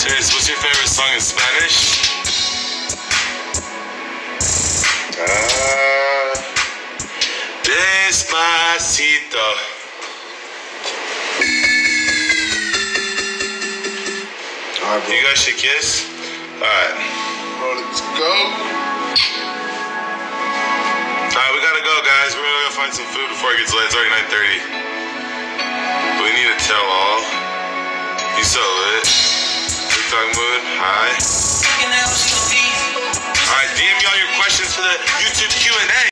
What's your favorite song in Spanish? Despacito. Alright, bro. You guys should kiss? Alright. Bro, let's go. Alright, we gotta go, guys. We're gonna go find some food before it gets late. It's already 9:30. We need a tell all. You so lit. TikTok mood. Hi. Alright, DM me all your questions for the YouTube Q&A.